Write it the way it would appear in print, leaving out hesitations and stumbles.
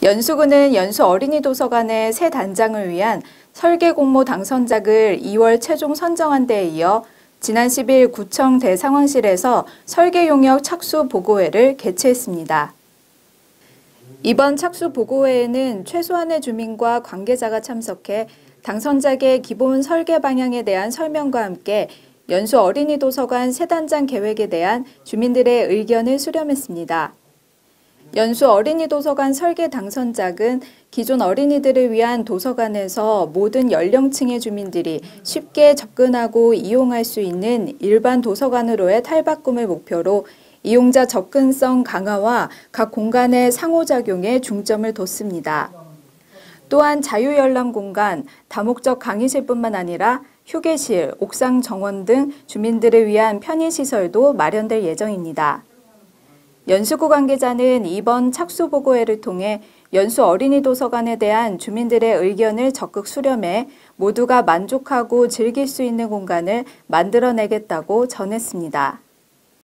연수구는 연수 어린이도서관의 새 단장을 위한 설계 공모 당선작을 2월 최종 선정한 데에 이어 지난 10일 구청 대상황실에서 설계 용역 착수 보고회를 개최했습니다. 이번 착수 보고회에는 최소한의 주민과 관계자가 참석해 당선작의 기본 설계 방향에 대한 설명과 함께 연수 어린이도서관 새 단장 계획에 대한 주민들의 의견을 수렴했습니다. 연수 어린이도서관 설계 당선작은 기존 어린이들을 위한 도서관에서 모든 연령층의 주민들이 쉽게 접근하고 이용할 수 있는 일반 도서관으로의 탈바꿈을 목표로 이용자 접근성 강화와 각 공간의 상호작용에 중점을 뒀습니다. 또한 자유열람 공간, 다목적 강의실뿐만 아니라 휴게실, 옥상 정원 등 주민들을 위한 편의시설도 마련될 예정입니다. 연수구 관계자는 이번 착수보고회를 통해 연수 어린이도서관에 대한 주민들의 의견을 적극 수렴해 모두가 만족하고 즐길 수 있는 공간을 만들어내겠다고 전했습니다.